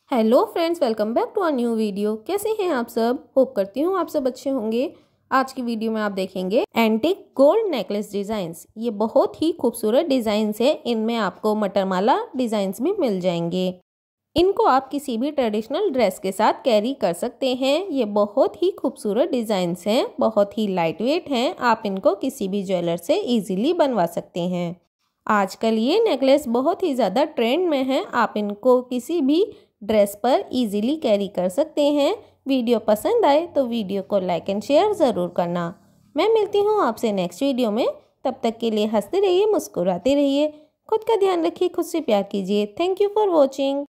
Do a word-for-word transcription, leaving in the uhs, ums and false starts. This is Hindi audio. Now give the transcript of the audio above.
Hello friends, welcome back to a new video. कैसे हैं आप सब? होप करती हूँ आप सब अच्छे होंगे। आज की वीडियो में आप देखेंगे एंटिक गोल्ड नेकलेस डिज़ाइंस। ये बहुत ही खूबसूरत डिज़ाइंस है। इनमें आपको मटरमाला डिज़ाइंस भी मिल जाएंगे। इनको आप किसी भी ट्रेडिशनल ड्रेस के साथ कैरी कर सकते हैं। ये बहुत ही खूबसूरत डिज़ाइंस हैं, बहुत ही लाइट वेट हैं। आप इनको किसी भी ज्वेलर से इजीली बनवा सकते हैं। आजकल ये नेकलेस बहुत ही ज़्यादा ट्रेंड में है। आप इनको किसी भी ड्रेस पर इजीली कैरी कर सकते हैं। वीडियो पसंद आए तो वीडियो को लाइक एंड शेयर ज़रूर करना। मैं मिलती हूँ आपसे नेक्स्ट वीडियो में। तब तक के लिए हंसते रहिए, मुस्कुराते रहिए, खुद का ध्यान रखिए, खुद से प्यार कीजिए। Thank you for watching.